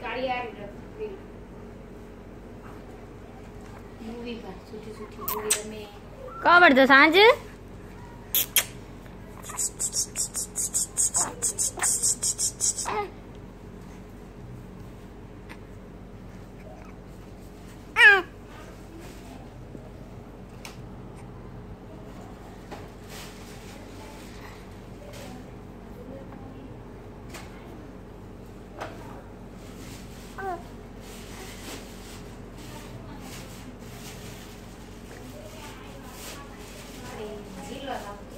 गाड़ी आ रही मूवी का सूठी सूठी मूवी में कवर दो सांझ झील वाला